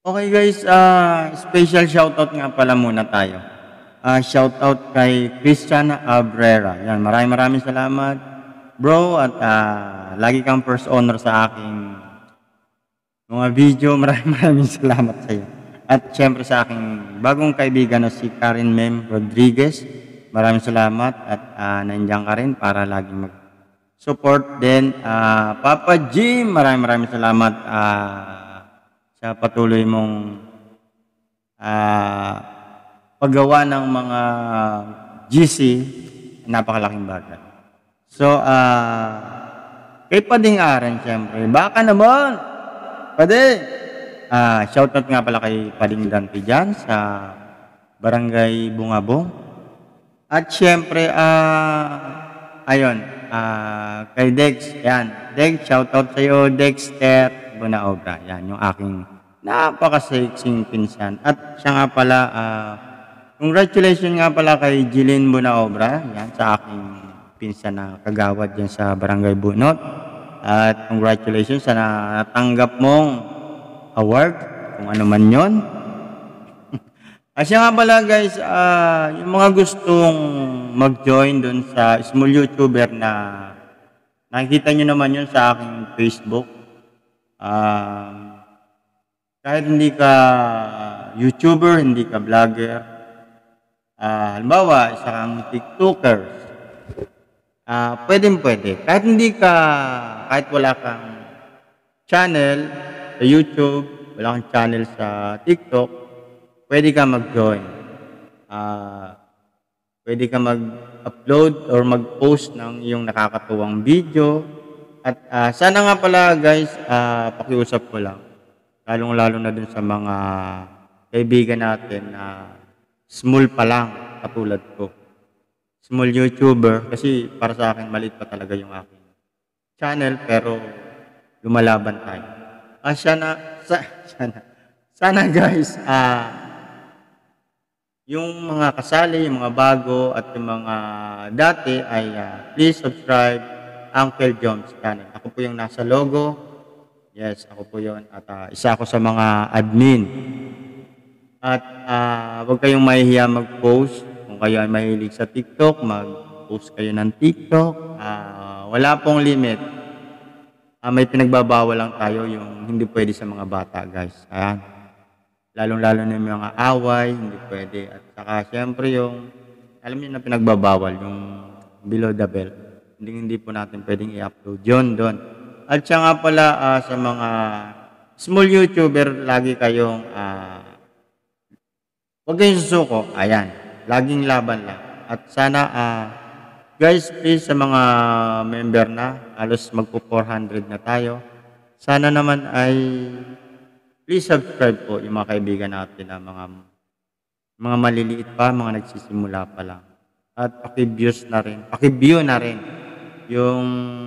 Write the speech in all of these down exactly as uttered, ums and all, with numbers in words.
Okay guys, ah, special shoutout nga pala muna tayo. Ah, shoutout kay Christian Abrera. Yan, maraming maraming salamat, bro, at ah, lagi kang first honor sa aking mga video. Maraming maraming salamat sa iyo. At syempre sa aking bagong kaibigan na si Karen Mem Rodriguez. Maraming salamat at ah, nandiyan ka rin para laging mag-support din. Ah, Papa Jim, maraming maraming salamat ah, sa patuloy mong uh, paggawa ng mga G C, napakalaking bagay. So, uh, kay Pading Aren, siyempre, baka naman, Pade! Uh, shoutout nga pala kay Pading Dante dyan sa Barangay Bungabong. At siyempre, uh, ayun, uh, kay Dex, yan. Dex, shoutout sa iyo, Dexter Bunaobra. Yan, yung aking napakasexing pinsan. At siya nga pala, uh, congratulations nga pala kay Jilin Bunaobra. Yan, sa aking pinsan na kagawad dyan sa Barangay Bunot. At congratulations sa natanggap mong award, kung ano man yun. At siya nga pala guys, uh, yung mga gustong mag-join dun sa small YouTuber na nakikita nyo naman yun sa aking Facebook. Uh, kahit hindi ka YouTuber, hindi ka vlogger, uh, halimbawa, isa kang TikToker, uh, pwedeng pwede. Kahit hindi ka, kahit wala kang channel sa YouTube, wala kang channel sa TikTok, pwede ka mag-join. Uh, pwede ka mag-upload or mag-post ng iyong nakakatuwang video. At uh, sana nga pala guys, uh, pakiusap ko lang, lalong-lalo na dun sa mga kaibigan natin na uh, small pa lang, katulad ko. Small YouTuber, kasi para sa akin, maliit pa talaga yung aking channel, pero lumalaban tayo. Ah, sana, sa, sana, sana guys, uh, yung mga kasali, yung mga bago, at yung mga dati ay uh, please subscribe Uncle Joms channel. Ako po yung nasa logo. Yes, ako po yun. At uh, isa ako sa mga admin. At uh, huwag kayong mahihiya mag-post. Kung kayo ay mahilig sa TikTok, mag-post kayo ng TikTok. Uh, wala pong limit. Uh, may pinagbabawal lang tayo yung hindi pwede sa mga bata, guys. Ayan. Lalong-lalo na yung mga away, hindi pwede. At saka siyempre yung, alam niyo na pinagbabawal, yung below the belt. Hindi, hindi po natin pwedeng i-upload yun doon. At siya nga pala uh, sa mga small YouTuber, lagi kayong uh, huwag kayong susuko. Ayan, laging laban lang. At sana uh, guys, please sa mga member na, halos magpo four hundred na tayo. Sana naman ay please subscribe po yung mga kaibigan natin na mga mga maliliit pa, mga nagsisimula pa lang. At paki-views na rin, paki-view na rin yung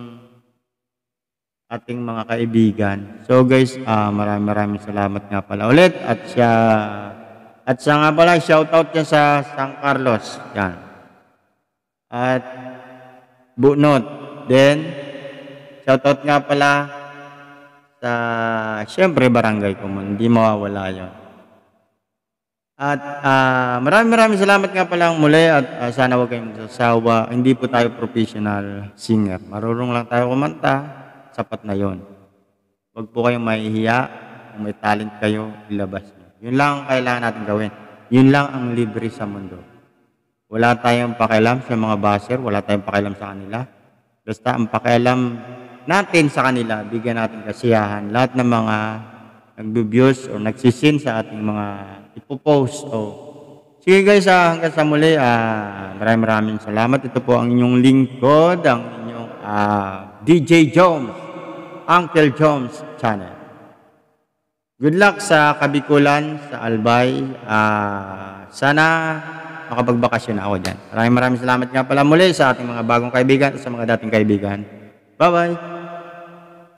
ating mga kaibigan. So guys, uh, maraming maraming salamat nga pala ulit. At siya, at siya nga pala, shoutout niya sa San Carlos. Yan. At Bunot. Then, shoutout nga pala sa, syempre, Barangay Common. Hindi mawawala yun. At uh, maraming maraming salamat nga pala muli at uh, sana huwag kayong magsasawa. Hindi po tayo professional singer. Marunong lang tayo kumanta, sapat na yon. Huwag po kayong mahihiya. Kung may talent kayo, ilabas nyo. Yun lang ang kailangan natin gawin. Yun lang ang libre sa mundo. Wala tayong pakialam sa mga baser, wala tayong pakialam sa kanila. Basta ang pakialam natin sa kanila, bigyan natin kasiyahan. Lahat ng mga nag-views o nagsisin sa ating mga ipopost. Oh. Sige guys, ah, hanggang sa muli, ah, maraming maraming salamat. Ito po ang inyong lingkod, ang inyong ah, D J Joms, Uncle Joms channel. Good luck sa Kabikulan, sa Albay. Ah, sana makapagbakasyon ako dyan. Maraming maraming salamat nga pala muli sa ating mga bagong kaibigan at sa mga dating kaibigan. Bye-bye!